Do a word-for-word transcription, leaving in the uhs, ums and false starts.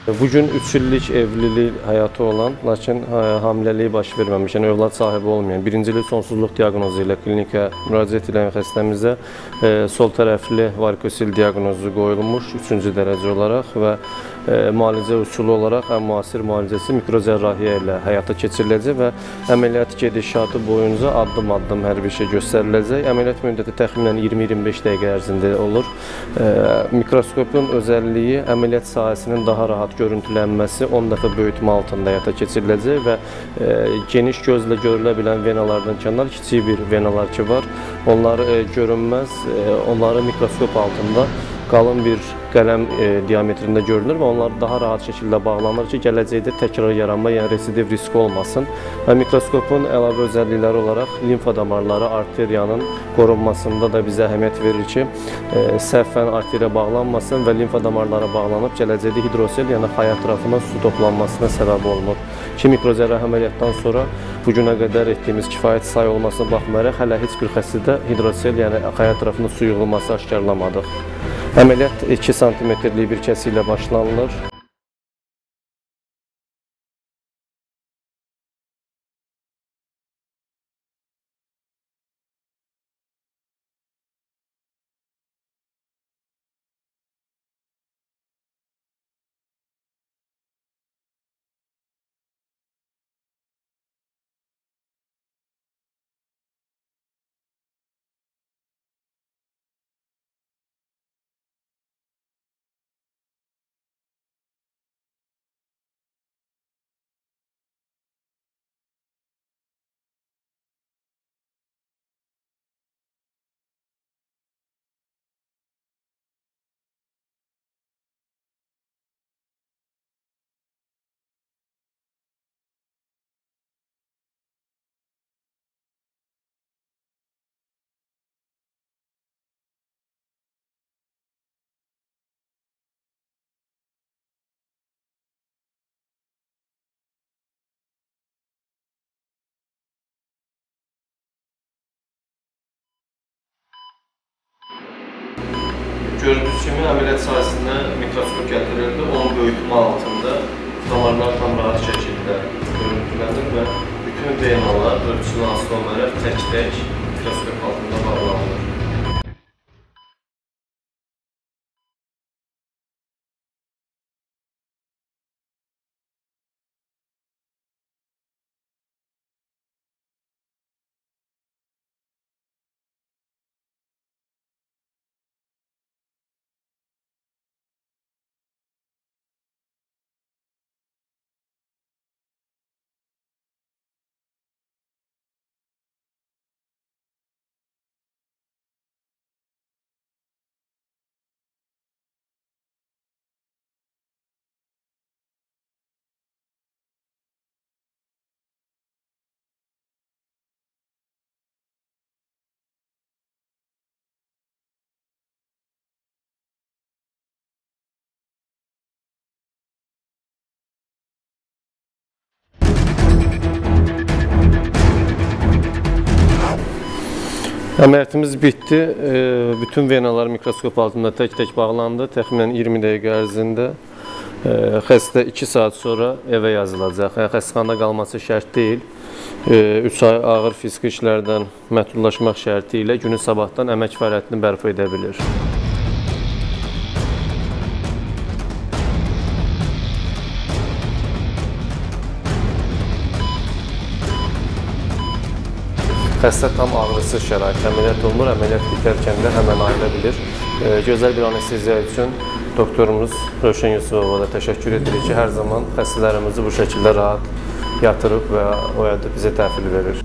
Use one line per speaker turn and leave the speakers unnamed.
Bugün üç illik evlilik həyatı olan, lakin hamiləliyi baş verməmiş, yəni övlad sahibi olmayan, birincilik sonsuzluq diaqnozu ilə klinikə müraciət edən xəstəmizə sol tərəfli varikosil diaqnozu qoyulmuş üçüncü dərəcə olaraq və müalicə üsulu olaraq ən müasir müalicəsi mikrocərrahiyyə ilə həyata keçiriləcək və əməliyyat gedişatı boyunca addım-addım hər bir şey göstəriləcək. Əməliyyat müddəti təxminən iyirmi iyirmi beş dəqiqə ərzində olur. Mikroskopun özəlliyi əməliyyat sahəsinin daha rahat görüntülənməsi on dəfə böyütmə altında həyata keçiriləcək və e, geniş gözlə görülə bilən venalardan kənar kiçik bir venalar ki var. Onlar e, görünməz, e, onları mikroskop altında qalın bir qələm e, diametrində görünür və onlar daha rahat şəkildə bağlanır ki, gələcəkdə təkrar yaranma, yəni residiv riski olmasın. Və mikroskopun əlavə özəllikləri olaraq limfa damarları, arteriyanın qorunmasında da bizə əhəmiyyət verir ki, e, səhvən arteriya bağlanmasın və limfa damarlara bağlanıb gələcəkdə hidrosel, yəni xaya ətrafına su toplanmasına səbəb olunur. Ki, mikrocərrahi əməliyyatdan sonra bu günə qədər etdiyimiz kifayət say olmasına baxmayaraq, hələ heç bir xəstədə hidrosel, yəni xaya ətrafına su yığılması aşkarlamadıq. Əməliyyat iki santimetrlik bir kəsi ilə başlanılır. Gördüyünüz kimi əməliyyat sahəsində mikroskop gətirildi, onun böyütmə altında damarlar tam rahat şəkildə görüntülənir və bütün venalar ölçülü asılı olaraq tək-tək mikroskop altında bağlanılır. Əməliyyatımız bitdi. Bütün venalar mikroskop altında tək-tək bağlandı. Təxminən iyirmi dəqiqə ərzində xəstə iki saat sonra evə yazılacaq. Yəni, xəstəxanada qalması şərt deyil. üç ay ağır fiziki işlərdən məhdudlaşmaq şərti ilə günün sabahdan əmək fəaliyyətini bərpa edə bilir. Xəstə tam ağrısız şərait əməliyyat olunur, əməliyyat bitərkən də həmən ayıla bilir. Gözəl bir anesteziya üçün doktorumuz Rövşən Yusufova da təşəkkür edirik ki, hər zaman xəstələrimizi bu şəkildə rahat yatırıb və oyadıb bizə təhvil verir.